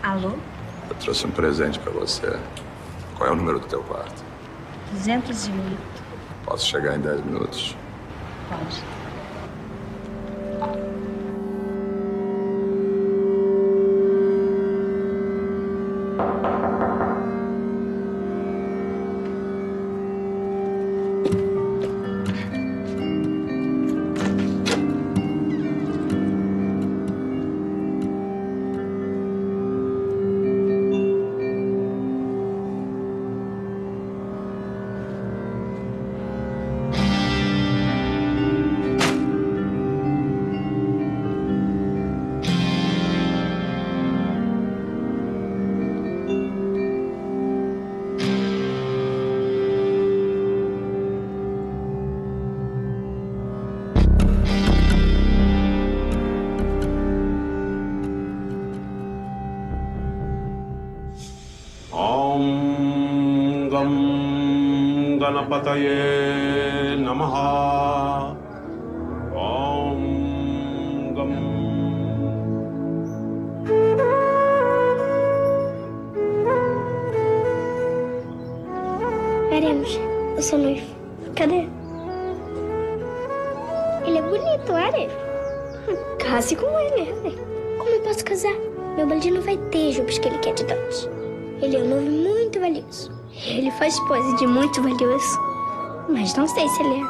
Alô? Eu trouxe um presente pra você. Qual é o número do teu quarto? 208. Posso chegar em 10 minutos? Pode. Om Gam Ganapataye Namaha. Om Gam. Veremos. Eu sou noivo. Cadê? Ele é bonito, olha. Case com ele. Como eu posso casar? Meu balde não vai ter as roupas que ele quer de dote. Ele é um noivo muito valioso. Ele faz pose de muito valioso. Mas não sei se ele é.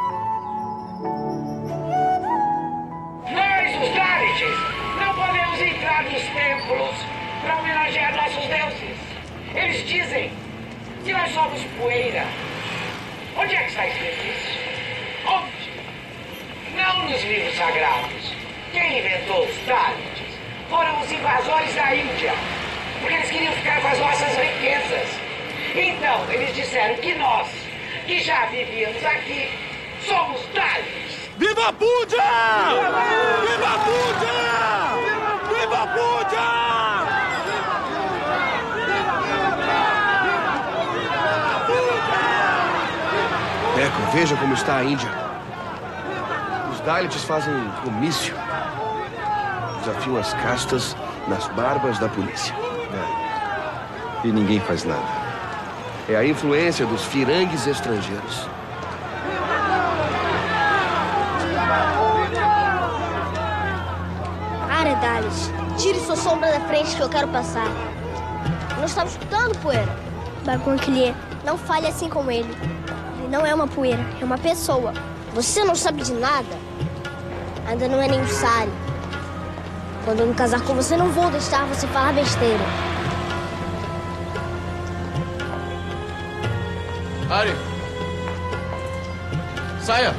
Nós, os Dalites, não podemos entrar nos templos para homenagear nossos deuses. Eles dizem que nós somos poeira. Onde é que está escrito isso? Onde? Não nos livros sagrados. Quem inventou os Dalites foram os invasores da Índia. Porque eles queriam ficar com as nossas riquezas. Então, eles disseram que nós, que já vivíamos aqui, somos Dalites. Viva a Puja! Viva a Puja! Viva a Puja! Deco, veja como está a Índia. Os Dalits fazem comício. Desafiam as castas nas barbas da polícia. E ninguém faz nada. É a influência dos firangues estrangeiros. Para, Dalis. Tire sua sombra da frente que eu quero passar. Eu não estava escutando, poeira. Baguanclier, não fale assim com ele. Ele não é uma poeira, é uma pessoa. Você não sabe de nada. Ainda não é nem um sari. Quando eu me casar com você, não vou deixar você falar besteira. Ari! Saia!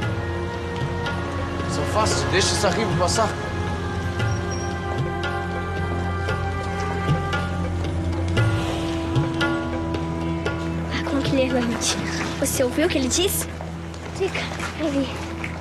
Se afaste, deixe esse arribo passar. Baguanclier vai mentir. Você ouviu o que ele disse? Fica, eu vi.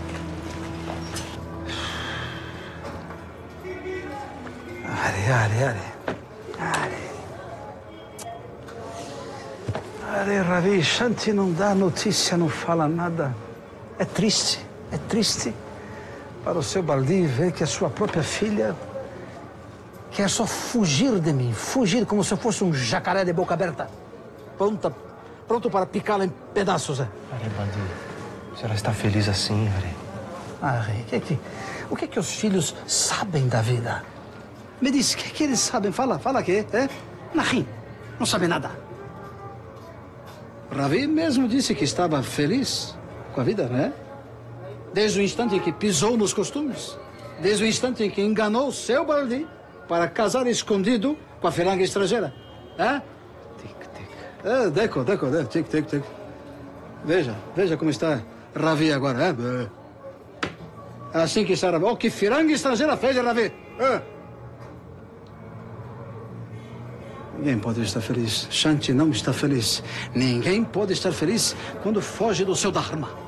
Are, Ravi, Shanti não dá notícia, não fala nada. É triste para o seu Baldi ver que a sua própria filha quer só fugir de mim, fugir como se eu fosse um jacaré de boca aberta, pronto para picá-la em pedaços. Are, Baldi, a senhora está feliz assim, Are? Are, o que os filhos sabem da vida? Me diz, o que eles sabem? Fala que é? Nahim, não sabe nada. Ravi mesmo disse que estava feliz com a vida, né? Desde o instante em que pisou nos costumes. Desde o instante em que enganou seu Baldi para casar escondido com a filanga estrangeira. É? Tic-tic. Deco, tic. Veja como está Ravi agora, é? Assim que está Ravi. Oh, que filanga estrangeira fez, Ravi! Ninguém pode estar feliz. Shanti não está feliz. Ninguém pode estar feliz quando foge do seu Dharma.